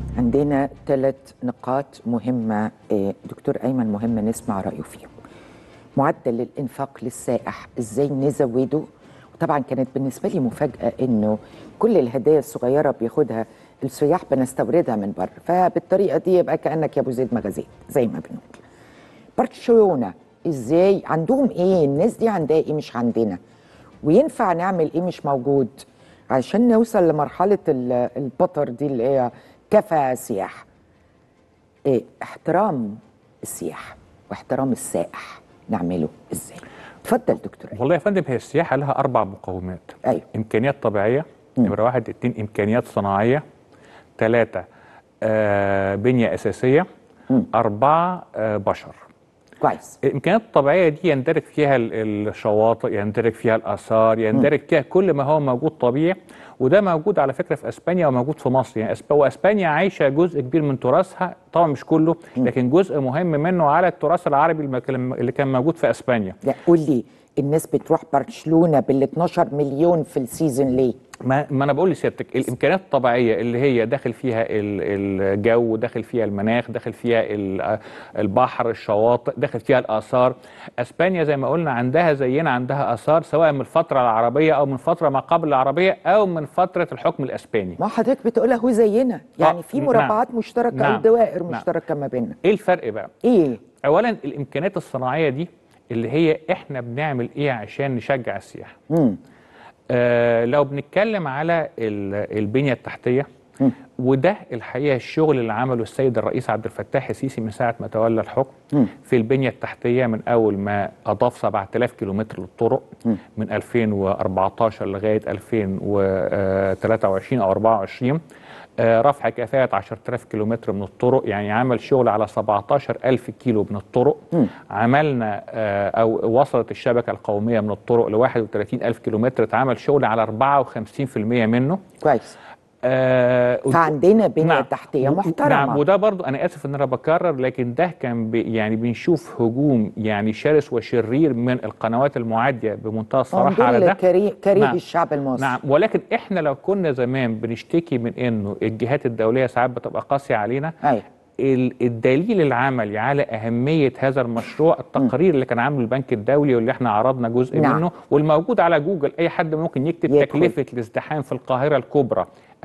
عندنا 3 نقاط مهمة دكتور أيمن مهم نسمع رأيه فيهم. معدل الإنفاق للسائح إزاي نزوده؟ وطبعا كانت بالنسبة لي مفاجأة إنه كل الهدايا الصغيرة بياخدها السياح بنستوردها من بره، فبالطريقة دي يبقى كأنك يا أبو زيد مغازيل زي ما بنقول. برشلونة إزاي عندهم إيه؟ الناس دي عندها إيه مش عندنا؟ وينفع نعمل إيه مش موجود عشان نوصل لمرحلة البطر دي اللي هي كفى سياح. إيه احترام السياح واحترام السائح نعمله ازاي؟ اتفضل دكتور. والله يا فندم، هي السياحه لها 4 مقومات. أيوة. امكانيات طبيعيه، نمره 1. 2 امكانيات صناعيه، 3 بنيه اساسيه، 4 بشر. كويس. الامكانيات الطبيعيه دي يندرج فيها الشواطئ، يندرج فيها الاثار، يندرج فيها كل ما هو موجود طبيعي، وده موجود على فكره في اسبانيا وموجود في مصر. يعني واسبانيا عايشه جزء كبير من تراثها، طبعا مش كله، لكن جزء مهم منه على التراث العربي اللي كان موجود في اسبانيا. قول لي الناس بتروح برشلونه بال 12 مليون في السيزون ليه؟ ما انا بقول لسيادتك الامكانيات الطبيعيه اللي هي داخل فيها الجو، داخل فيها المناخ، داخل فيها البحر، الشواطئ، داخل فيها الاثار. اسبانيا زي ما قلنا عندها زينا، عندها اثار سواء من الفتره العربيه او من فتره ما قبل العربيه او من فتره الحكم الاسباني. ما حضرتك بتقولها هو زينا، يعني في مربعات مشتركه او دوائر مشتركه ما بيننا. ايه الفرق بقى؟ ايه؟ اولا الامكانيات الصناعيه دي اللي هي احنا بنعمل ايه عشان نشجع السياحه. لو بنتكلم على البنية التحتية، وده الحقيقة الشغل اللي عمله السيد الرئيس عبد الفتاح السيسي من ساعة ما تولى الحكم في البنية التحتية، من أول ما أضاف 7000 كيلومتر للطرق من 2014 لغاية 2023 أو 24. رفع كفاءة 10000 كيلومتر من الطرق، يعني عمل شغل على 17000 كيلو من الطرق. عملنا أو وصلت الشبكة القومية من الطرق ل 31000 كيلومتر، اتعمل شغل على 54% منه. كويس. فعندنا بنية تحتية محترمة. نعم، وده برضو أنا آسف إن أنا بكرر، لكن ده كان يعني بنشوف هجوم يعني شرس وشرير من القنوات المعادية بمنتهى الصراحة على ده. كريم الشعب المصري. نعم، ولكن إحنا لو كنا زمان بنشتكي من إنه الجهات الدولية ساعات بتبقى قاسية علينا. أيوة. الدليل العملي على أهمية هذا المشروع التقرير اللي كان عامله البنك الدولي واللي احنا عرضنا جزء منه، والموجود على جوجل، أي حد ممكن يكتب تكلفة الازدحام في القاهرة الكبرى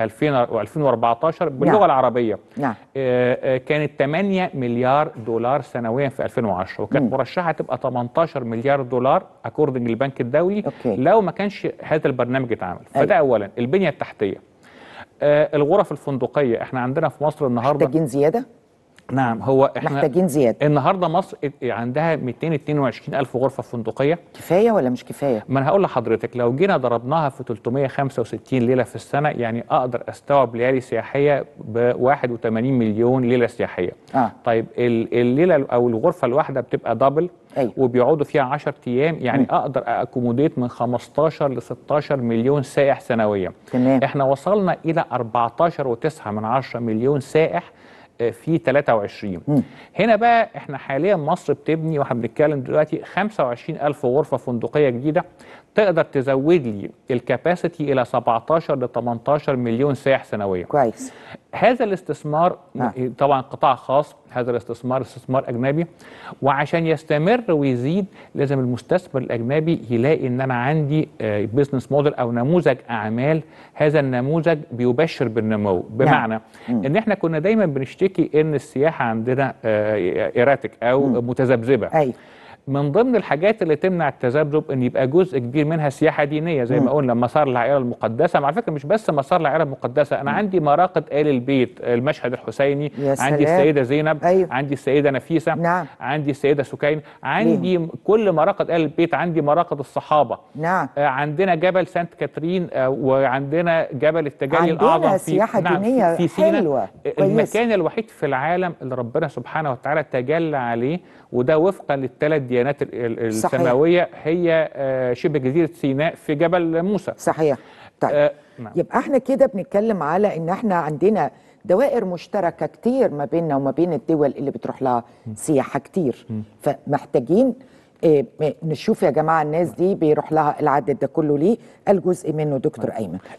2014 باللغة العربية. كانت 8 مليار دولار سنويا في 2010، وكانت مرشحة تبقى 18 مليار دولار اكوردنج للبنك الدولي لو ما كانش هذا البرنامج اتعمل. فده أولا البنية التحتية. الغرف الفندقية، احنا عندنا في مصر النهاردة محتاجين زيادة؟ نعم، هو احنا محتاجين زيادة. النهارده مصر عندها 222,000 غرفة فندقية. كفاية ولا مش كفاية؟ ما انا هقول لحضرتك، لو جينا ضربناها في 365 ليلة في السنة، يعني اقدر استوعب ليالي سياحية ب 81 مليون ليلة سياحية. طيب الليلة او الغرفة الواحدة بتبقى دبل. أيوة. وبيقعدوا فيها 10 ايام، يعني اقدر اكوموديت من 15 ل 16 مليون سائح سنويا. تمام. احنا وصلنا الى 14.9 مليون سائح في 23. هنا بقى احنا حاليا مصر بتبني، واحنا بنتكلم دلوقتي 25,000 غرفة فندقية جديدة تقدر تزود لي الكاباسيتي الى 17 ل 18 مليون سائح سنويا. كويس. هذا الاستثمار طبعا قطاع خاص، هذا الاستثمار استثمار اجنبي، وعشان يستمر ويزيد لازم المستثمر الاجنبي يلاقي ان انا عندي بيزنس موديل او نموذج اعمال، هذا النموذج بيبشر بالنمو. بمعنى ان احنا كنا دايما بنشتكي ان السياحه عندنا ايراتيك او متذبذبه. أيوة. من ضمن الحاجات اللي تمنع التذبذب ان يبقى جزء كبير منها سياحه دينيه، زي ما قلنا مسار العائله المقدسه. على فكره مش بس مسار العائله المقدسه، انا عندي مراقد آل البيت، المشهد الحسيني، عندي السيده زينب. أيوة. عندي السيده نفيسه. نعم. عندي السيده سكين، عندي كل مراقد آل البيت، عندي مراقد الصحابه. نعم. عندنا جبل سانت كاترين، وعندنا جبل التجلي الاعظم في سياحه دينيه في سينا. حلوه. المكان الوحيد في العالم اللي ربنا سبحانه وتعالى تجلى عليه، وده وفقا للثلاث ديانات السماويه، هي شبه جزيره سيناء في جبل موسى. صحيح. طيب يبقى احنا كده بنتكلم على ان احنا عندنا دوائر مشتركه كتير ما بيننا وما بين الدول اللي بتروح لها سياحه كتير، فمحتاجين نشوف يا جماعه الناس دي بيروح لها العدد ده كله ليه؟ الجزء منه دكتور ايمن.